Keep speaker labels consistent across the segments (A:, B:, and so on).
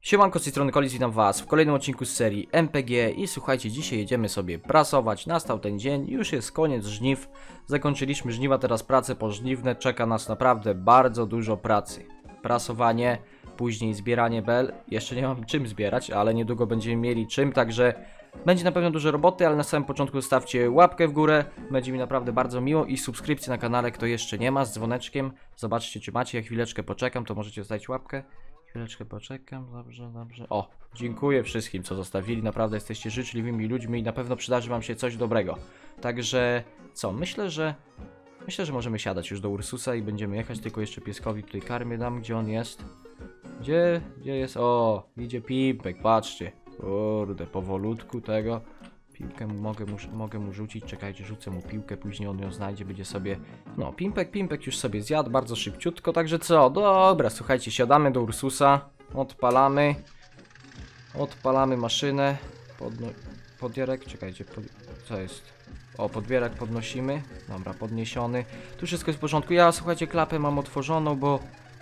A: Siemanko, z tej strony Kolis, witam was w kolejnym odcinku z serii MPG i słuchajcie, dzisiaj jedziemy sobie prasować, nastał ten dzień, już jest koniec żniw, zakończyliśmy żniwa, teraz prace pożniwne, czeka nas naprawdę bardzo dużo pracy. Prasowanie, później zbieranie bel, jeszcze nie mam czym zbierać, ale niedługo będziemy mieli czym, także będzie na pewno dużo roboty, ale na samym początku zostawcie łapkę w górę, będzie mi naprawdę bardzo miło i subskrypcję na kanale, kto jeszcze nie ma, z dzwoneczkiem, zobaczcie czy macie, jak chwileczkę poczekam, to możecie zostawić łapkę. Chwileczkę poczekam, dobrze, dobrze. O, dziękuję wszystkim, co zostawili. Naprawdę jesteście życzliwymi ludźmi i na pewno przydarzy wam się coś dobrego. Także co, myślę, że możemy siadać już do Ursusa i będziemy jechać. Tylko jeszcze pieskowi tutaj karmię dam, gdzie on jest. Gdzie jest? O, idzie Pimpek, patrzcie. Kurde, powolutku tego. Piłkę mogę mu rzucić, czekajcie, rzucę mu piłkę, później on ją znajdzie, będzie sobie... No, Pimpek już sobie zjadł, bardzo szybciutko, także co? Dobra, słuchajcie, siadamy do Ursusa, odpalamy maszynę, podbierak, czekajcie, co jest? O, podbierak podnosimy, dobra, podniesiony, tu wszystko jest w porządku, ja, słuchajcie, klapę mam otworzoną, bo...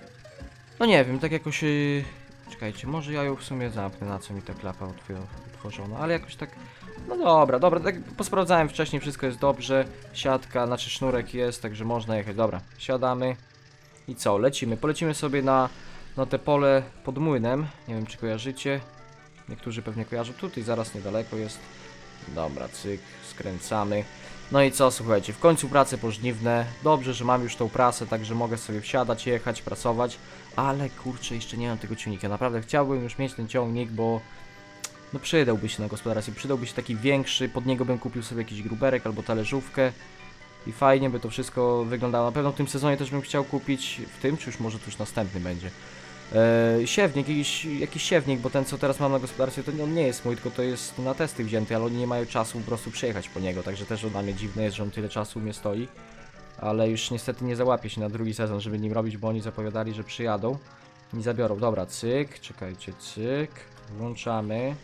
A: No nie wiem, tak jakoś... Czekajcie, może ja ją w sumie zamknę, na co mi ta klapa otworzona, ale jakoś tak... No dobra, tak posprawdzałem wcześniej, wszystko jest dobrze, siatka, znaczy sznurek jest, także można jechać, dobra, siadamy i co, polecimy sobie na te pole pod młynem, nie wiem czy kojarzycie, niektórzy pewnie kojarzą, tutaj zaraz niedaleko jest, dobra, cyk, skręcamy, no i co, słuchajcie, w końcu prace pożniwne, dobrze, że mam już tą prasę, także mogę sobie wsiadać, jechać, pracować, ale kurczę, jeszcze nie mam tego ciągnika, naprawdę chciałbym już mieć ten ciągnik, bo no przydałby się na gospodarstwie, przydałby się taki większy, pod niego bym kupił sobie jakiś gruberek albo talerzówkę i fajnie by to wszystko wyglądało. Na pewno w tym sezonie też bym chciał kupić, w tym czy już może to już następny będzie, siewnik, jakiś siewnik, bo ten co teraz mam na gospodarstwie to on nie jest mój, tylko to jest na testy wzięty, ale oni nie mają czasu po prostu przejechać po niego, także też dla mnie dziwne jest, że on tyle czasu u mnie stoi, ale już niestety nie załapię się na drugi sezon, żeby nim robić, bo oni zapowiadali, że przyjadą i zabiorą. Dobra, cyk, czekajcie, cyk, włączamy.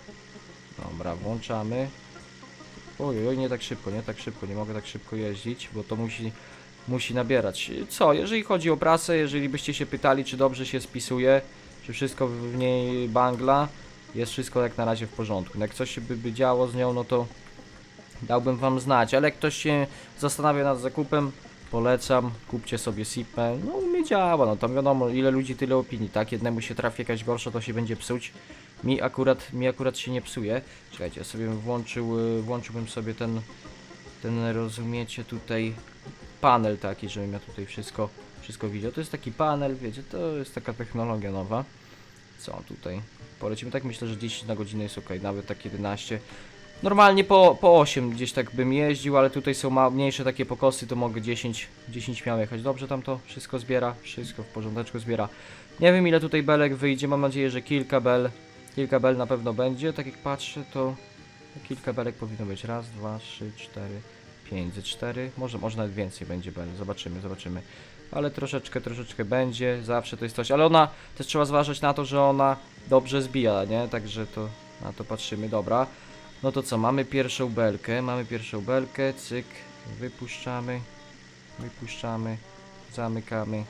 A: Dobra, włączamy. Oj, nie tak szybko, nie mogę tak szybko jeździć, bo to musi nabierać. Co, jeżeli chodzi o prasę, jeżeli byście się pytali, czy dobrze się spisuje, czy wszystko w niej bangla, jest wszystko jak na razie w porządku. Jak coś by działo z nią, no to dałbym wam znać, ale jak ktoś się zastanawia nad zakupem, polecam, kupcie sobie Sipę, no u mnie działa, no tam wiadomo, ile ludzi, tyle opinii, tak, jednemu się trafi jakaś gorsza, to się będzie psuć, mi akurat się nie psuje. Czekajcie, ja sobie włączyłbym sobie ten, rozumiecie, tutaj panel taki, żebym ja tutaj wszystko widział, to jest taki panel, wiecie, to jest taka technologia nowa. Co tutaj, polecimy, tak myślę, że 10 na godzinę jest ok, nawet tak 11. Normalnie po 8 gdzieś tak bym jeździł, ale tutaj są mniejsze takie pokosy, to mogę 10 miał jechać. Dobrze tam to wszystko zbiera, wszystko w porządeczku zbiera. Nie wiem ile tutaj belek wyjdzie, mam nadzieję, że kilka bel na pewno będzie. Tak jak patrzę, to kilka belek powinno być. Raz, dwa, trzy, cztery, 5, 4, może nawet więcej będzie bel, zobaczymy. Ale troszeczkę będzie, zawsze to jest coś, ale ona też trzeba zważać na to, że ona dobrze zbija, nie? Także to na to patrzymy, dobra. No to co, mamy pierwszą belkę, cyk, wypuszczamy, zamykamy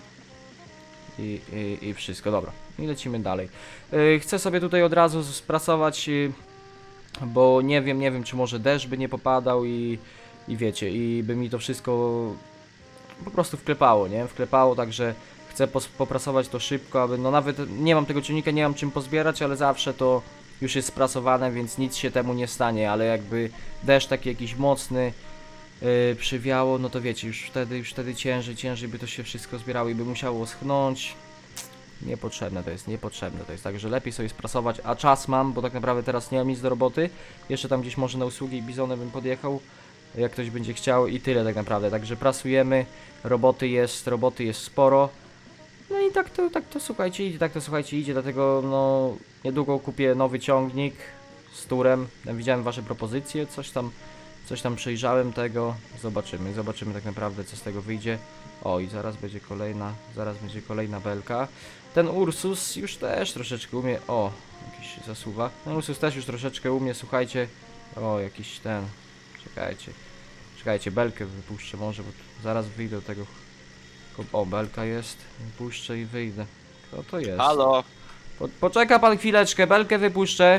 A: i wszystko, dobra. I lecimy dalej. Chcę sobie tutaj od razu sprasować, bo nie wiem czy może deszcz by nie popadał i wiecie, i by mi to wszystko po prostu wklepało, nie? Także chcę poprasować to szybko, aby, no nawet nie mam tego ciągnika, nie mam czym pozbierać, ale zawsze to już jest sprasowane, więc nic się temu nie stanie, ale jakby deszcz taki jakiś mocny przywiało, no to wiecie, już wtedy ciężej by to się wszystko zbierało i by musiało schnąć. Niepotrzebne to jest, także lepiej sobie sprasować, a czas mam, bo tak naprawdę teraz nie mam nic do roboty, jeszcze tam gdzieś może na usługi Bizonem bym podjechał, jak ktoś będzie chciał i tyle tak naprawdę, także prasujemy, roboty jest sporo. No i tak to słuchajcie idzie, dlatego no niedługo kupię nowy ciągnik z turem. Widziałem wasze propozycje, coś tam przejrzałem tego, zobaczymy tak naprawdę co z tego wyjdzie. O i zaraz będzie kolejna belka. Ten Ursus już też troszeczkę umie, o jakiś zasuwa. Ten Ursus też już troszeczkę umie, słuchajcie. O jakiś ten, czekajcie, belkę wypuszczę może, bo zaraz wyjdę do tego. O, belka jest, puszczę i wyjdę. Kto to jest?
B: Halo,
A: Poczeka pan chwileczkę, belkę wypuszczę.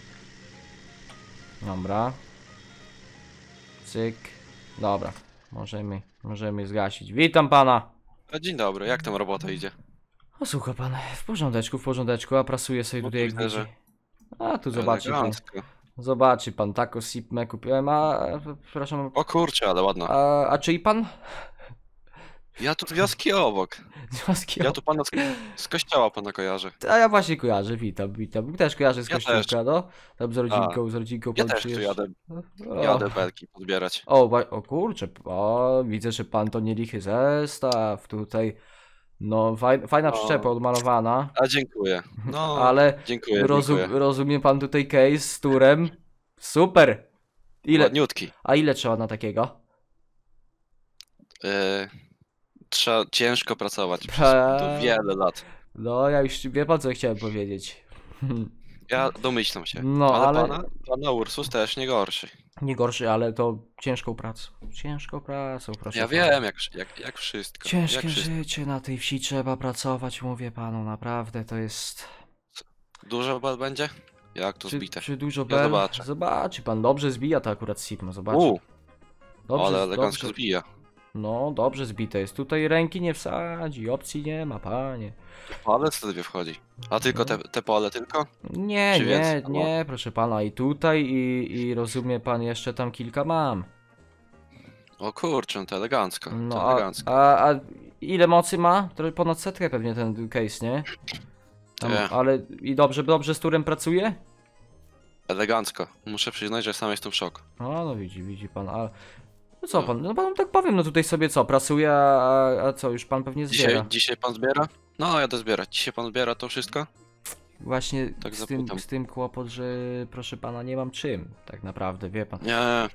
A: Dobra. Cyk. Dobra. Możemy zgasić. Witam pana.
B: Dzień dobry, jak tam robota idzie?
A: O, słucha pan, w porządeczku, a prasuję sobie
B: No
A: tutaj jak
B: widzę,
A: widzi.
B: że
A: A tu zobaczy pan.
B: elegancko.
A: Zobaczy pan, taco sipme kupiłem, przepraszam,
B: O kurczę, ale ładna.
A: a czyj pan?
B: Ja tu z wioski obok.
A: Związki.
B: Ja tu pana z kościoła pana kojarzę.
A: A ja właśnie kojarzę, witam. Też kojarzę z
B: Ja
A: kościółka, no. Tam z rodzinką
B: Ja
A: pan
B: też tu
A: przyjeżdża.
B: jadę belki pozbierać.
A: O kurczę, widzę, że pan to nie lichy zestaw tutaj. No, fajna przyczepa odmalowana,
B: A dziękuję. No,
A: ale
B: dziękuję.
A: rozumie pan tutaj case z turem. Super!
B: Ładniutki.
A: A ile trzeba na takiego?
B: Trzeba ciężko pracować przez
A: Eee.
B: wiele lat.
A: No, ja już wie pan co chciałem powiedzieć.
B: Ja domyślam się.
A: No, ale-
B: Pana Ursus też nie gorszy.
A: Nie gorszy, ale to ciężką pracą. Proszę
B: Ja
A: pana.
B: wiem, jak wszystko.
A: Ciężkie
B: jak wszystko.
A: życie, na tej wsi trzeba pracować, mówię panu, naprawdę to jest...
B: Dużo bel będzie? Jak to zbite?
A: Czy dużo
B: Ja
A: bel?
B: zobaczę.
A: Zobaczy pan, dobrze zbija to akurat Sigma, zobaczy.
B: Ale elegancko zbija.
A: No, dobrze zbite jest. Tutaj ręki nie wsadzi, opcji nie ma, panie.
B: Palec ledwie wchodzi. A tylko
A: No.
B: te pole tylko?
A: Nie,
B: Czy więcej?
A: nie, proszę pana, i tutaj, i rozumie pan, jeszcze tam kilka mam.
B: O kurczę, to elegancko.
A: No,
B: To elegancko.
A: a ile mocy ma? To ponad setkę pewnie ten case, nie? Tam,
B: Nie.
A: ale i dobrze z turem pracuje?
B: Elegancko. Muszę przyznać, że sam jestem w szoku.
A: No widzi pan, a... No co
B: No.
A: pan, no pan tak powiem, no tutaj sobie co, pracuje, a co, już pan pewnie zbiera.
B: Dzisiaj pan zbiera? No, jadę zbierać. Dzisiaj pan zbiera to wszystko?
A: Właśnie
B: Tak
A: z tym kłopot, że proszę pana nie mam czym, tak naprawdę, wie pan.
B: Nie.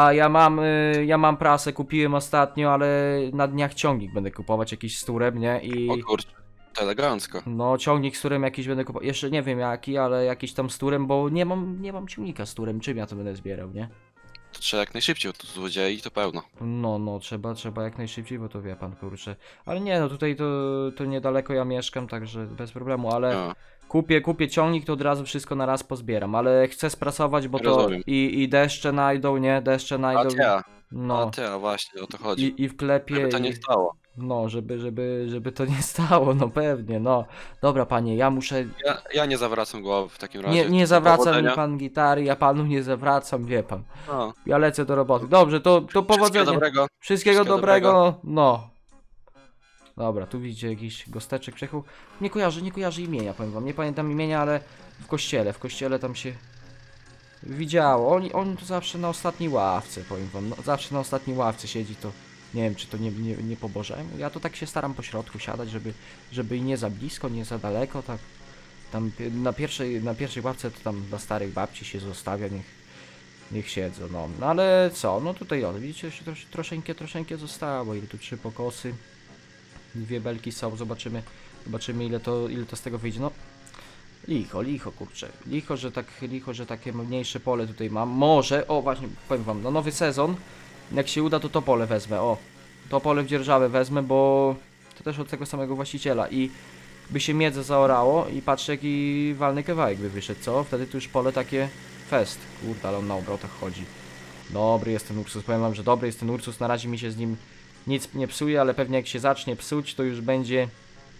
A: Ja mam prasę, kupiłem ostatnio, ale na dniach ciągnik będę kupować jakiś z turem, nie? I...
B: O kurczę, to elegancko.
A: No, ciągnik z turem jakiś będę kupował. Jeszcze nie wiem jaki, ale jakiś tam z turem, bo nie mam ciągnika z turem. Czym ja to będę zbierał, nie?
B: To trzeba jak najszybciej, bo tu złodziei to pełno.
A: No, trzeba jak najszybciej, bo to wie pan, kurczę. Ale nie, no tutaj to niedaleko ja mieszkam, także bez problemu, ale
B: No.
A: kupię ciągnik, to od razu wszystko na raz pozbieram, ale chcę sprasować, bo to
B: Rozumiem.
A: i deszcze najdą, nie? Deszcze najdą. No.
B: A właśnie, o to chodzi.
A: I wklepie.
B: Żeby to nie stało.
A: No, żeby to nie stało, no pewnie, no. Dobra panie, ja muszę...
B: Ja nie zawracam głowy w takim razie.
A: Nie zawraca mi
B: Powodzenia.
A: pan gitary, ja panu nie zawracam, wie pan.
B: No.
A: Ja lecę do roboty. Dobrze, to powodzenia.
B: Wszystkiego dobrego.
A: Wszystkiego dobrego, no. Dobra, tu widzicie jakiś gosteczek przyjechał. Nie kojarzę imienia, powiem wam. Nie pamiętam imienia, ale w kościele tam się widziało. On tu zawsze na ostatniej ławce, powiem wam. No, zawsze na ostatniej ławce siedzi, to nie wiem, czy to nie po Bożemu. Ja to tak się staram po środku siadać, żeby i nie za blisko, nie za daleko, tak. Tam na pierwszej ławce to tam dla starych babci się zostawia, niech siedzą, no. No ale co, no tutaj widzicie, jeszcze troszeczkę zostało, ile tu 3 pokosy, 2 belki są, zobaczymy ile to z tego wyjdzie, no. Licho, kurczę, licho, że takie mniejsze pole tutaj mam, może, o właśnie, powiem wam, na nowy sezon, jak się uda, to pole wezmę, to pole w dzierżawę wezmę, bo to też od tego samego właściciela i by się miedze zaorało i patrzcie jaki walny kawałek by wyszedł, co? Wtedy to już pole takie fest. Kurde, ale on na obrotach chodzi. Dobry jest ten Ursus, powiem wam, że dobry jest ten Ursus, na razie mi się z nim nic nie psuje, ale pewnie jak się zacznie psuć, to już będzie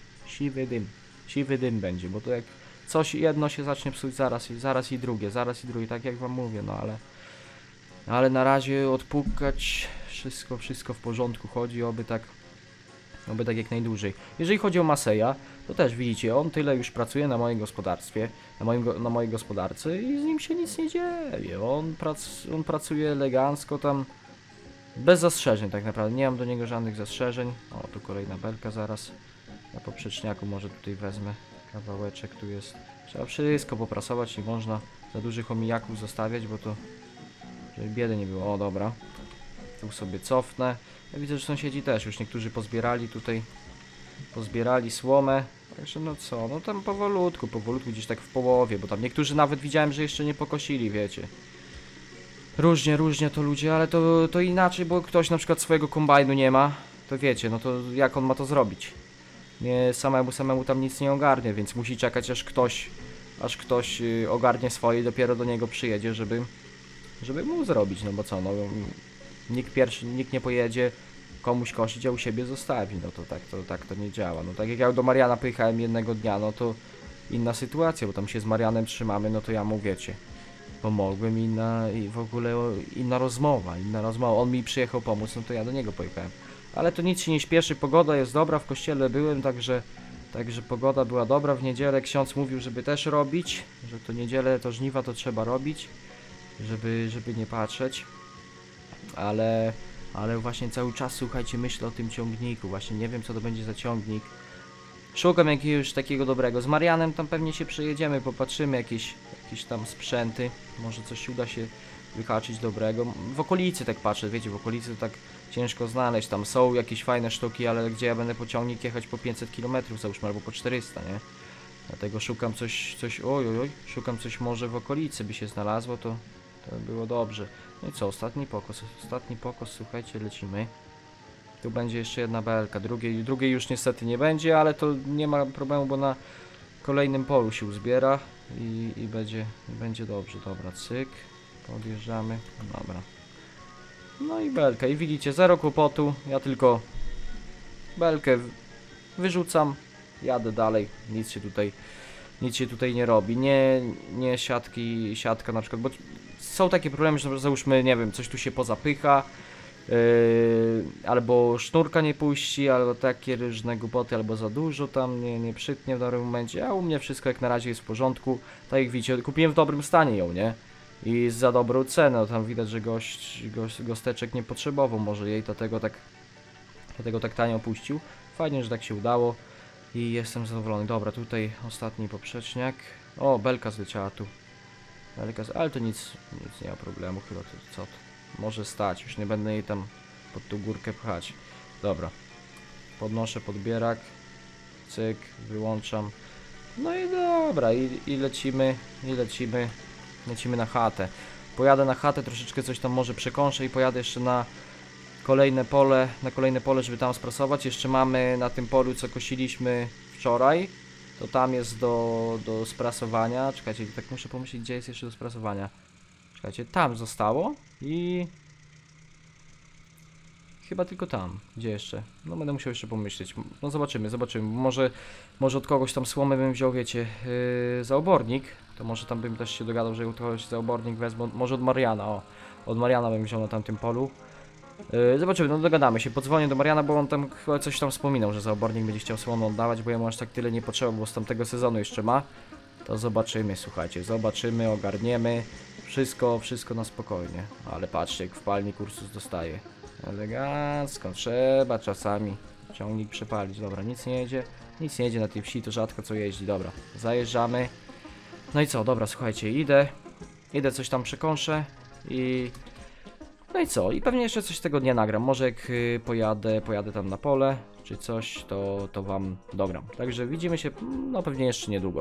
A: siwy dym będzie, bo to jak coś jedno się zacznie psuć, zaraz i drugie, tak jak wam mówię, no ale na razie odpukać, wszystko w porządku chodzi, oby tak jak najdłużej. Jeżeli chodzi o Maseja, to też widzicie, on tyle już pracuje na moim gospodarstwie, na mojej gospodarce i z nim się nic nie dzieje. On pracuje elegancko tam, bez zastrzeżeń tak naprawdę, nie mam do niego żadnych zastrzeżeń. O, tu kolejna belka zaraz, na poprzeczniaku może tutaj wezmę kawałeczek, tu jest. Trzeba wszystko poprasować, nie można za dużych omijaków zostawiać, bo to, żeby biedy nie było. O, dobra. Tu sobie cofnę. Ja widzę, że sąsiedzi też już niektórzy pozbierali słomę. Także no co, no tam powolutku gdzieś tak w połowie, bo tam niektórzy nawet widziałem, że jeszcze nie pokosili, wiecie. Różnie to ludzie, ale to inaczej, bo ktoś na przykład swojego kombajnu nie ma, to wiecie, no to jak on ma to zrobić? nie samemu tam nic nie ogarnie, więc musi czekać aż ktoś ogarnie swoje i dopiero do niego przyjedzie, żeby mu zrobić, no bo co, no nikt nie pojedzie komuś kosić, a u siebie zostawi, no to tak to nie działa. No tak jak ja do Mariana pojechałem jednego dnia, no to inna sytuacja, bo tam się z Marianem trzymamy, no to ja mu, wiecie, pomogłem i w ogóle inna rozmowa. On mi przyjechał pomóc, no to ja do niego pojechałem. Ale to nic się nie śpieszy, pogoda jest dobra, w kościele byłem, także pogoda była dobra. W niedzielę ksiądz mówił, żeby też robić, że to niedzielę to żniwa to trzeba robić, żeby nie patrzeć. Ale właśnie cały czas, słuchajcie, myślę o tym ciągniku, właśnie nie wiem co to będzie za ciągnik. Szukam jakiegoś takiego dobrego. Z Marianem tam pewnie się przejedziemy, popatrzymy jakieś tam sprzęty. Może coś uda się wyhaczyć dobrego. W okolicy tak patrzę, wiecie, w okolicy to tak ciężko znaleźć. Tam są jakieś fajne sztuki, ale gdzie ja będę po ciągnik jechać po 500 km załóżmy, albo po 400, nie? Dlatego szukam coś, szukam coś może w okolicy by się znalazło, to było dobrze. No i co, ostatni pokos, słuchajcie, lecimy. Tu będzie jeszcze jedna belka, drugiej już niestety nie będzie, ale to nie ma problemu, bo na kolejnym polu się uzbiera i będzie dobrze. Dobra, cyk, podjeżdżamy, dobra. No i belka, i widzicie, zero kłopotu, ja tylko belkę wyrzucam, jadę dalej, nic się tutaj nie robi, nie siatka na przykład, bo są takie problemy, że załóżmy, nie wiem, coś tu się pozapycha, albo sznurka nie puści, albo takie różne głupoty, albo za dużo tam nie przytnie w dobrym momencie, a u mnie wszystko jak na razie jest w porządku. Tak jak widzicie, kupiłem w dobrym stanie ją, nie? I za dobrą cenę, tam widać, że gosteczek nie potrzebował może jej, dlatego tak tanio puścił. Fajnie, że tak się udało i jestem zadowolony. Dobra, tutaj ostatni poprzeczniak. O, belka zleciała tu. Ale to nic nie ma problemu, chyba to co to? Może stać, już nie będę jej tam pod tą górkę pchać. Dobra, podnoszę podbierak, cyk, wyłączam. No i dobra, i lecimy na chatę. Pojadę na chatę, troszeczkę coś tam może przekąszę i pojadę jeszcze na kolejne pole, żeby tam sprasować. Jeszcze mamy na tym polu, co kosiliśmy wczoraj, to tam jest do sprasowania. Czekajcie, tak muszę pomyśleć, gdzie jest jeszcze do sprasowania. Czekajcie, tam zostało i chyba tylko tam. Gdzie jeszcze? No będę musiał jeszcze pomyśleć. No zobaczymy. Może od kogoś tam słomę bym wziął, wiecie, za obornik. To może tam bym też się dogadał, że od kogoś za obornik wezmę. Może od Mariana, o. Od Mariana bym wziął na tamtym polu. Zobaczymy, no dogadamy się. Podzwonię do Mariana, bo on tam chyba coś tam wspominał, że za obornik będzie chciał słomę oddawać, bo ja mu aż tak tyle nie potrzeba, bo z tamtego sezonu jeszcze ma. To zobaczymy, słuchajcie, ogarniemy. Wszystko na spokojnie. Ale patrzcie, jak w palni Ursus dostaje. Elegancko, trzeba czasami ciągnik przepalić. Dobra, nic nie jedzie na tej wsi, to rzadko co jeździ. Dobra, zajeżdżamy. No i co, dobra, słuchajcie, idę coś tam przekąszę i... No i co, i pewnie jeszcze coś tego dnia nagram. Może jak pojadę tam na pole, czy coś, to wam dogram. Także widzimy się, no pewnie jeszcze niedługo.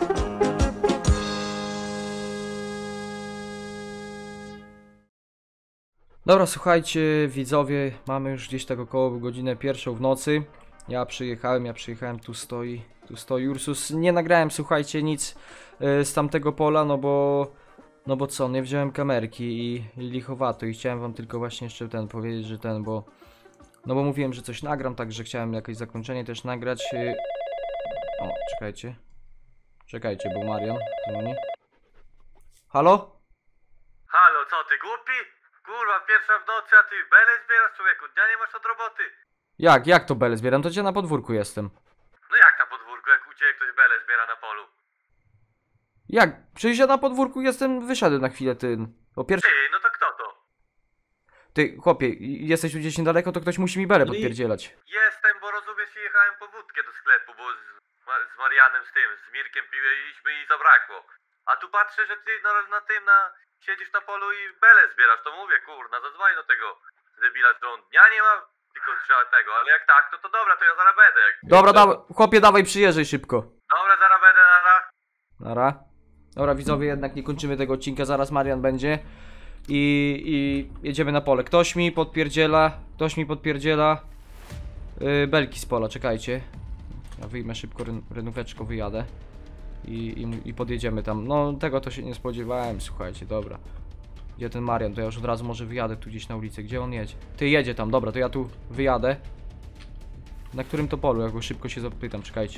A: Dobra, słuchajcie, widzowie, mamy już gdzieś tak około godzinę 1 w nocy. Ja przyjechałem, tu stoi Ursus. Nie nagrałem, słuchajcie, nic z tamtego pola, no bo co, nie wziąłem kamerki i lichowato i chciałem wam tylko właśnie jeszcze powiedzieć, że no bo mówiłem, że coś nagram, także chciałem jakieś zakończenie też nagrać. O, czekajcie, bo Marian dzwoni. Halo?
C: Halo, co ty głupi? Kurwa, pierwsza w nocy, a ty belę zbierasz, człowieku, dnia nie masz od roboty.
A: Jak to belę zbieram? To cię na podwórku jestem.
C: No jak na podwórku, jak u ciebie ktoś belę zbiera na polu?
A: Jak? Przecież ja na podwórku jestem, wyszedłem na chwilę, ty. Po pierwsze...
C: Ty, no to kto to?
A: Ty, chłopie, jesteś tu gdzieś niedaleko, to ktoś musi mi belę podpierdzielać.
C: Jestem, bo rozumiesz, jechałem po wódkę do sklepu, bo z Marianem z Mirkiem piłeś i zabrakło. A tu patrzę, że ty siedzisz na polu i belę zbierasz, to mówię, kurna, zadzwoń do tego debila, że on dnia nie ma, tylko trzeba tego, ale jak tak, to dobra, to ja zaraz będę.
A: Dobra, chłopie, dawaj, przyjeżdżaj szybko.
C: Dobra, zaraz będę,
A: Nara. Dobra, widzowie, jednak nie kończymy tego odcinka, zaraz Marian będzie i jedziemy na pole. Ktoś mi podpierdziela belki z pola, czekajcie. Ja wyjmę szybko renóweczko, wyjadę. I podjedziemy tam. No tego to się nie spodziewałem, słuchajcie, dobra. Gdzie ten Marian? To ja już od razu może wyjadę tu gdzieś na ulicę. Gdzie on jedzie? Ty, jedzie tam, dobra, to ja tu wyjadę. Na którym to polu? Ja go szybko się zapytam, czekajcie.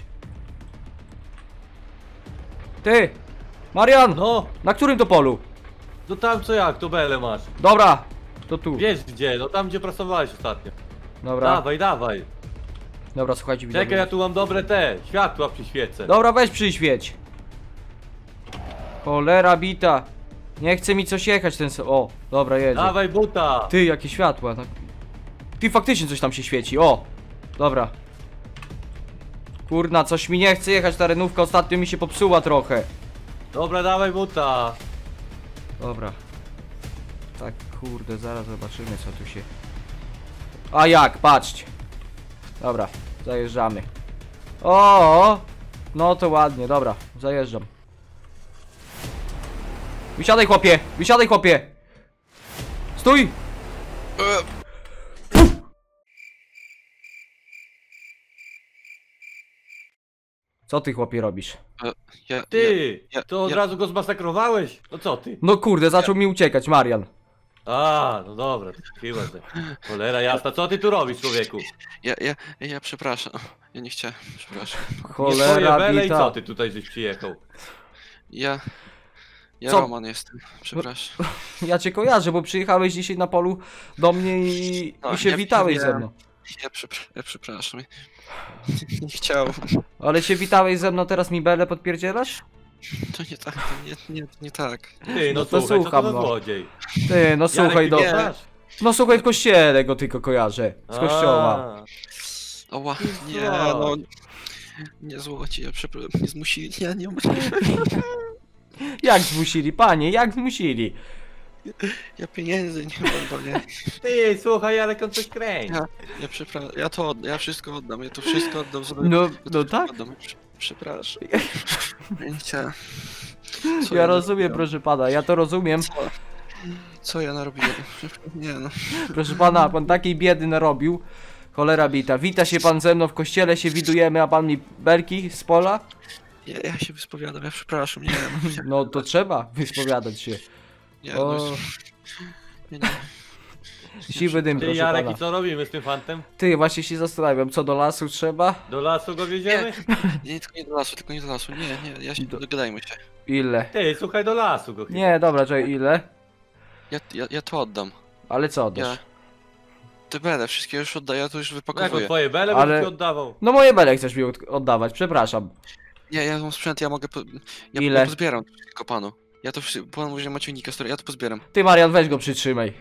A: Ty! Marian!
D: No,
A: Na którym to polu?
D: no tam co jak, to bele masz.
A: Dobra, to tu.
D: Wiesz gdzie, no tam gdzie pracowałeś ostatnio.
A: Dobra,
D: Dawaj, dawaj.
A: dobra, słuchajcie, widzowie.
D: Czekaj, ja tu mam dobre te, światła przyświecę.
A: Dobra, weź przyświeć. Cholera bita. Nie chce mi coś jechać ten o, dobra, jedzie.
D: Dawaj buta.
A: Ty, jakie światła. Ty, faktycznie coś tam się świeci, o. Dobra. Kurna, coś mi nie chce jechać, ta renówka ostatnio mi się popsuła trochę.
D: Dobra, dawaj buta.
A: Dobra. Tak, kurde, zaraz zobaczymy co tu się... A jak, patrzcie. Dobra, zajeżdżamy. O, no to ładnie, dobra, zajeżdżam. Wysiadaj chłopie, wysiadaj chłopie. Stój. Co ty chłopie robisz?
D: Ty,
B: ja-
D: to od
B: ja-
D: razu go zmasakrowałeś? No co ty?
A: No kurde, zaczął mi uciekać, Marian.
D: A, no dobra, chyba że. Cholera jasna, co ty tu robisz, człowieku?
B: Ja przepraszam. Ja nie chciałem, przepraszam.
D: Nie twoje
A: Cholera
D: bele i co
A: bita.
D: ty tutaj żeś przyjechał?
B: Ja
A: Co?
B: Roman jestem, przepraszam.
A: Ja cię kojarzę, bo przyjechałeś dzisiaj na polu do mnie i
B: No,
A: się
B: ja
A: witałeś ze
B: wiem.
A: mną.
B: Ja przepraszam. Nie chciałem.
A: Ale się witałeś ze mną, teraz mi belę podpierdzielasz?
B: To nie tak, to nie tak.
D: Ty, no,
A: No to
D: słuchaj, co
A: słucham,
D: to za
A: no.
D: złodziej?
A: Ty, no słuchaj,
D: Jarek, ty
A: do...
D: znasz?
A: No słuchaj, w kościele go tylko kojarzę. Z kościoła.
D: A,
B: Oła, nie,
D: co?
B: no. Nie złoci, ja przepraszam, nie zmusili, ja nie
A: Jak zmusili, panie, jak zmusili?
B: Ja pieniędzy nie mam, bo nie.
D: Ty, słuchaj, Jarek, on coś kręci.
B: Ja przepraszam, ja wszystko oddam, ja to wszystko oddam.
A: No,
B: ja to
A: no
B: wszystko
A: tak.
B: Oddam. Przepraszam. Ja nie chciałem. Co
A: Ja rozumiem,
B: narobiłem?
A: proszę pana, ja to rozumiem.
B: Co ja narobiłem? Nie no.
A: Proszę pana, pan takiej biedy narobił. Cholera bita. Wita się pan ze mną w kościele, się widujemy, a pan mi belki z pola?
B: Ja się wyspowiadam, ja przepraszam, nie no.
A: No to trzeba wyspowiadać się.
B: Nie,
A: O,
B: no. Nie.
A: siwy dym,
D: Ty,
A: proszę
D: Jarek,
A: pana.
D: i co robimy z tym fantem?
A: Ty, właśnie się zastanawiam, co do lasu trzeba?
D: Do lasu go wieziemy?
B: Nie, tylko nie do lasu, tylko nie do lasu. Nie, ja się, dogadajmy się.
A: Ile?
D: Ty, słuchaj, do lasu go chyba.
A: Nie, dobra, czekaj, ile?
B: Ja to oddam.
A: Ale co
B: Ja.
A: oddasz?
B: Te bele, wszystkie już oddaję, ja to już
D: No jak
B: wypakowuję.
D: twoje bele,
A: Ale-
D: bym ci oddawał.
A: No moje bele chcesz mi oddawać, przepraszam.
B: Nie, ja mam sprzęt, ja mogę
A: Ile?
B: Ja pozbieram tylko panu. Ja to pan mówi, że ma ciągnika, ja to pozbieram.
A: Ty, Marian, weź go przytrzymaj.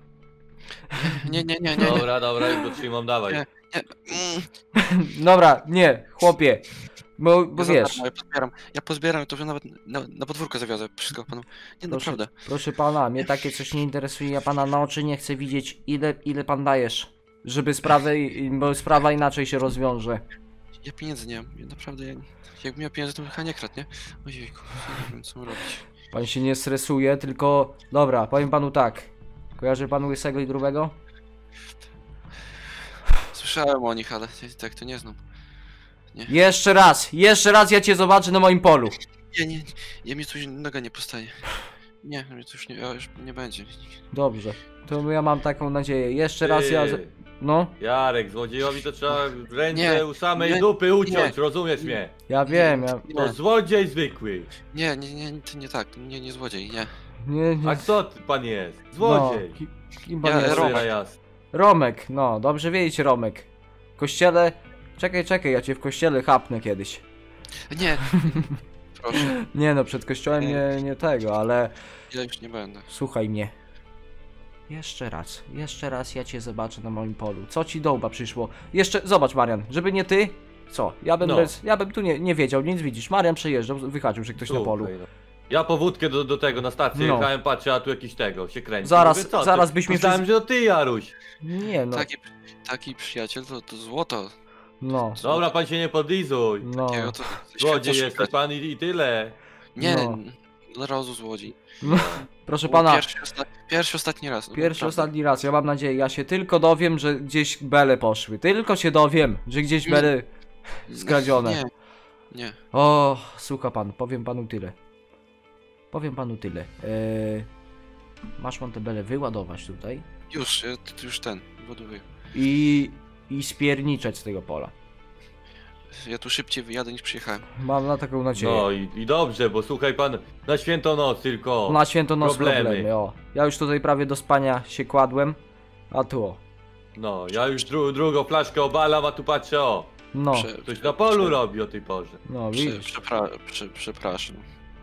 B: Nie.
D: Dobra, już go trzymam, dawaj.
B: Nie.
A: Dobra, nie, chłopie. Bo
B: Ja za
A: wiesz,
B: darmo, ja pozbieram, to już nawet na podwórko zawiozę wszystko panu. Nie,
A: proszę,
B: naprawdę.
A: proszę pana, mnie takie coś nie interesuje, ja pana na oczy nie chcę widzieć, ile pan dajesz. Żeby bo sprawa inaczej się rozwiąże.
B: Ja pieniędzy nie mam, ja naprawdę, jakbym miał pieniądze, to bym chyba nie kradł, nie? Ojejku, ja nie wiem co mam robić.
A: Pan się nie stresuje, tylko... Dobra, powiem panu tak. Kojarzy pan Łysego i Grubego?
B: Słyszałem o nich, ale tak to nie znam.
A: Jeszcze raz ja cię zobaczę na moim polu.
B: Ja mi tu już noga nie postanie. Nie, mnie to już nie będzie.
A: Dobrze, to ja mam taką nadzieję. Jeszcze raz ja...
D: Ty,
A: No,
D: Jarek, złodziejowi to trzeba ręce
B: Nie,
D: u samej
B: nie,
D: dupy uciąć,
B: nie.
D: rozumiesz mnie?
A: ja wiem, ja...
D: To złodziej zwykły.
B: Nie, to nie tak, nie złodziej, nie.
A: Nie,
D: A kto pan jest?
A: no,
D: Złodziej.
A: kim pan
B: Ja,
A: jest?
B: Romek.
D: Cholera jasna.
A: Romek, no, dobrze wiedzieć, Romek. W kościele... Czekaj, ja cię w kościele chapnę kiedyś.
B: Nie, proszę,
A: Nie no, przed kościołem nie tego, ale...
B: ja już nie będę.
A: Słuchaj mnie. Jeszcze raz ja cię zobaczę na moim polu. Co ci do łba przyszło? Jeszcze, zobacz Marian, żeby nie ty, co?
D: No.
A: Ja bym tu nie wiedział, nic widzisz. Marian przejeżdżał, wyhaczył się ktoś na polu.
D: Słuchaj, no. Ja po wódkę do tego na stację
A: No.
D: jechałem, patrzę, a tu jakiś tego się kręci.
A: Zaraz-
D: Mówię, co
A: zaraz
D: ty?
A: byś mnie
D: Myślałem, że to ty, Jaruś.
A: Nie no,
B: Taki przyjaciel to złoto.
A: no,
D: Dobra, pan się nie podlizuj.
A: no,
B: Takiego to
D: Złodziej
B: świata
D: jesteś
B: szukać.
D: pan i tyle.
B: Nie,
A: No.
B: od razu złodziej.
A: no. Proszę
B: Było
A: pana,
B: Pierwszy, ostatni raz. no
A: pierwszy,
B: naprawdę.
A: ostatni raz, ja mam nadzieję, ja się tylko dowiem, że gdzieś bele poszły. Tylko się dowiem, że gdzieś
B: Nie.
A: bele... Skradzione.
B: Nie, nie.
A: O, słucha pan, powiem panu tyle. Masz Montebele wyładować tutaj
B: Już, już ten, ładuję.
A: i spierniczeć z tego pola.
B: Ja tu szybciej wyjadę niż przyjechałem.
A: Mam na taką nadzieję.
D: No i dobrze, bo słuchaj pan, na świętą noc tylko.
A: Na święto noc
D: problemy.
A: problemy, o. Ja już tutaj prawie do spania się kładłem, a tu o.
D: No, ja już drugą flaszkę obalam, a tu patrzę, o.
A: No,
D: Ktoś na polu robi o tej porze.
A: no widzisz.
B: Przepraszam.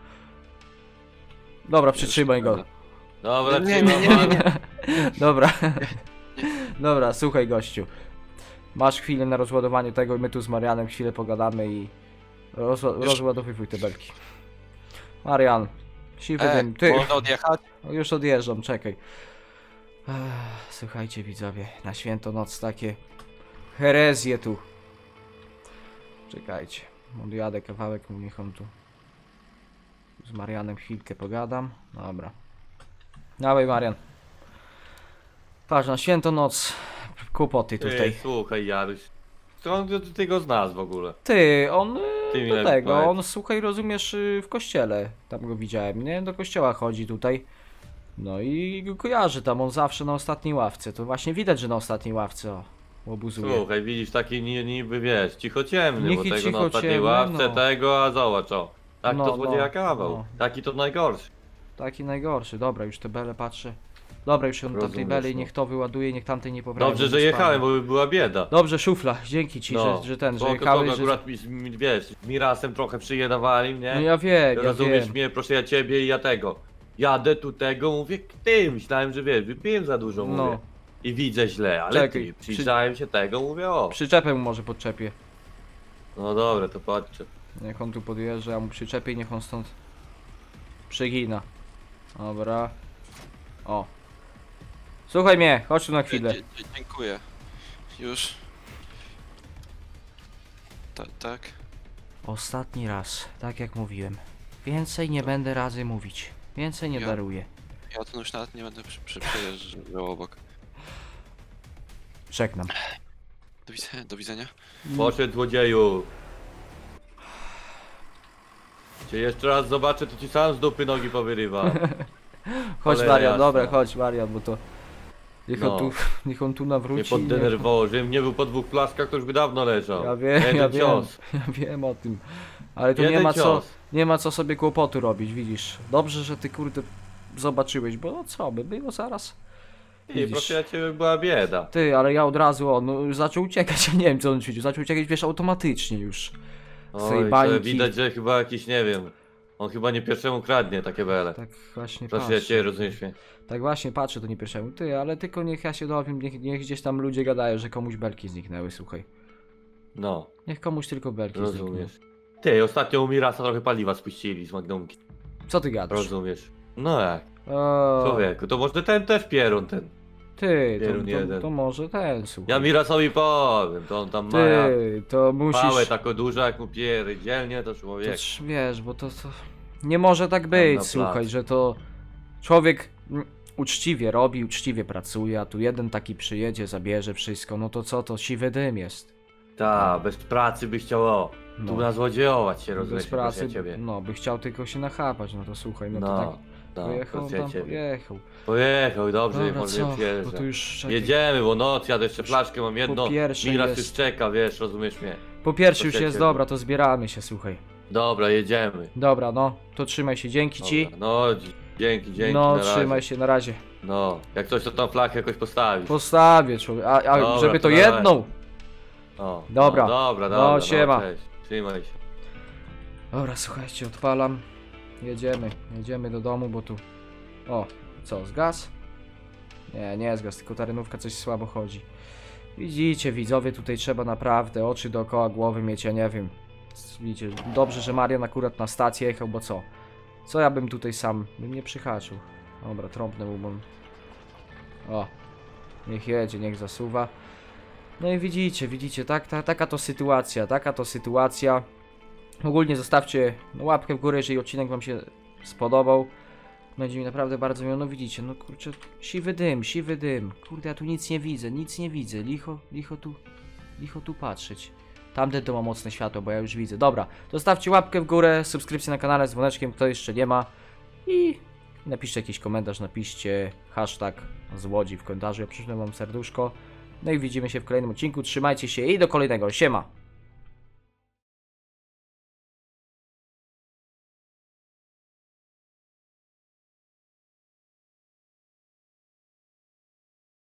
A: Dobra, przytrzymaj go.
D: Dobra,
B: Nie,
D: trzymam
B: nie, nie,
D: pan.
B: nie.
A: Dobra. Dobra, słuchaj gościu. Masz chwilę na rozładowanie tego i my tu z Marianem chwilę pogadamy i rozładowuj te belki. Marian, siwy dym, ty.
B: Można odjechać?
A: O, już odjeżdżam, czekaj. Słuchajcie widzowie, na święto noc takie herezje tu. Czekajcie, odjadę kawałek, niech on tu z Marianem chwilkę pogadam. Dobra. Dawaj Marian. Patrz, na święto noc kłopoty tutaj.
D: Ty, słuchaj Jaruś, skąd ty go znasz w ogóle?
A: Ty, on
D: Ty mi
A: do
D: lepiej
A: tego,
D: powiedz.
A: on słuchaj, rozumiesz, w kościele, tam go widziałem, nie? Do kościoła chodzi tutaj. No i go kojarzy tam, on zawsze na ostatniej ławce, to właśnie widać, że na ostatniej ławce, o, obuzuje.
D: Słuchaj, widzisz, taki niby wiesz, cichociemny, bo
A: Niech i
D: tego na ostatniej
A: cichociemny,
D: ławce,
A: no.
D: tego, a zobacz, o. Tak
A: No,
D: to złodzieja
A: no,
D: kawał,
A: no.
D: taki to najgorszy.
A: Taki najgorszy, dobra, już te bele patrzę. Dobra, już on tamtej
D: Rozumiesz,
A: bele i
D: no.
A: niech to wyładuje, niech tamtej nie poprawi.
D: Dobrze,
A: bo
D: że
A: nie
D: jechałem,
A: spadnie.
D: bo by była bieda.
A: Dobrze, szufla, dzięki ci, że ten, że
D: Spoko,
A: jechałeś,
D: spoko,
A: że...
D: akurat wiesz, z Mirasem trochę przyjedawali, nie?
A: No ja wiem, ja
D: Rozumiesz
A: wiem.
D: mnie, proszę ja ciebie i ja tego. Jadę tu tego, mówię, ty, myślałem, że wiesz, wypiłem za dużo, mówię.
A: No.
D: I widzę źle, ale
A: Czekaj,
D: ty, przyjrzałem się tego, mówię, o.
A: Przyczepę mu może podczepię.
D: No dobra, to patrzę.
A: Niech on tu podjeżdża, ja mu przyczepię i niech on stąd przegina. Dobra. O. Słuchaj mnie, chodź tu na chwilę.
B: Dziękuję. Już. Tak.
A: Ostatni raz, tak jak mówiłem. Więcej nie będę razy mówić. Więcej nie
B: Ja-
A: daruję.
B: Ja tu już nawet nie będę przejeżdżał obok.
A: Żegnam.
B: Do widzenia.
D: Poszedł złodzieju. Cię jeszcze raz zobaczę, to ci sam z dupy nogi powyrywa.
A: Chodź
D: Cholera
A: Marian,
D: jasna.
A: dobra, chodź Marian, bo to... Niech on
D: No.
A: tu, niech on tu
D: Mnie
A: nawróci. niech-
D: poddenerwował, żebym nie był po 2 flaszkach, to już by dawno leżał.
A: Ja wiem,
D: Jeden
A: ja wiem,
D: cios.
A: ja wiem o tym. Ale tu nie
D: Jeden
A: ma co,
D: cios.
A: nie ma co sobie kłopotu robić, widzisz. Dobrze, że ty kurde zobaczyłeś, bo no co by było zaraz.
D: I
A: Widzisz.
D: proszę ja ciebie, była bieda.
A: Ty, ale ja od razu, on no, zaczął uciekać, ja nie wiem co on ćwiczył, zaczął uciekać, wiesz, automatycznie już. Z tej
D: Oj, to
A: bańki.
D: widać, że chyba jakiś, nie wiem, on chyba nie pierwszemu kradnie takie bele.
A: Tak właśnie
D: Proszę ja
A: patrzę.
D: cię, rozumiesz mnie?
A: Tak właśnie patrzę, to nie pierwszemu. Ty, ale tylko niech ja się dowiem, niech gdzieś tam ludzie gadają, że komuś belki zniknęły, słuchaj.
D: No,
A: Niech komuś tylko belki zniknęły.
D: rozumiesz. Ty, ostatnio u Mirasa trochę paliwa spuścili z Magnumki.
A: Co ty gadasz?
D: Rozumiesz? No jak?
A: O,
D: Człowieku, to może ten też pierun ten.
A: ty,
D: Pierun jeden.
A: to może ten, słuchaj.
D: Ja Mirasowi powiem, to on tam ma jak
A: Ty, to musisz...
D: pałę taką dużą jak mu pierdzielnie, to
A: To
D: człowiek.
A: wiesz, bo to nie może tak być,
D: na
A: słuchaj,
D: plac.
A: że to człowiek uczciwie robi, uczciwie pracuje, a tu jeden taki przyjedzie, zabierze wszystko, no to co, to siwy dym jest.
D: Ta, bez pracy by chciało
A: No.
D: tu na złodziejować się, rozumiesz,
A: Bez
D: proszę
A: pracy,
D: ciebie.
A: no by chciał tylko się nachapać, no to słuchaj, no, to
D: No,
A: tak
D: no,
A: pojechał,
D: proszę
A: tam
D: ciebie.
A: pojechał.
D: Pojechał, dobrze,
A: Dobra,
D: może
A: co, bo
D: przyjeżdża.
A: tu już czekaj.
D: Jedziemy, bo noc, jadę jeszcze flaszkę, mam jedno.
A: pierwsze
D: Miras
A: jest-
D: już czeka, wiesz, rozumiesz mnie.
A: Po pierwszy już
D: Proszę
A: jest,
D: cię,
A: dobra,
D: no.
A: to zbieramy się, słuchaj.
D: Dobra, jedziemy.
A: Dobra, no, to trzymaj się, dzięki ci.
D: Dobra, no, dzięki,
A: No,
D: na razie.
A: trzymaj się, na razie.
D: No, jak coś to tam flachę jakoś postawisz.
A: Postawię, człowiek, a
D: Dobra,
A: żeby to
D: to na razie.
A: jedną.
D: No,
A: Dobra.
D: No, dobra,
A: No,
D: dobra,
A: siema.
D: cześć. Trzymaj się.
A: Dobra, słuchajcie, odpalam. Jedziemy do domu, bo tu... O, co, zgas? Nie zgas, tylko ta renówka coś słabo chodzi. Widzicie, widzowie, tutaj trzeba naprawdę oczy dookoła głowy mieć, ja nie wiem. Widzicie, dobrze, że Marian akurat na stację jechał, bo co? Co ja bym tutaj sam, bym nie przyhaczył. Dobra, trąbnę mu, bo... O, niech jedzie, niech zasuwa. No i widzicie, taka to sytuacja. Ogólnie zostawcie łapkę w górę, jeżeli odcinek wam się spodobał. Będzie mi naprawdę bardzo miło. No widzicie, no kurczę, siwy dym. Kurde, ja tu nic nie widzę. Licho tu patrzeć. Tamten to ma mocne światło, bo ja już widzę. Dobra, to stawcie łapkę w górę, subskrypcję na kanale z dzwoneczkiem, kto jeszcze nie ma. I napiszcie jakiś komentarz, napiszcie hashtag z Łodzi w komentarzu, ja przyślę wam serduszko. No i widzimy się w kolejnym odcinku, trzymajcie się i do kolejnego, siema!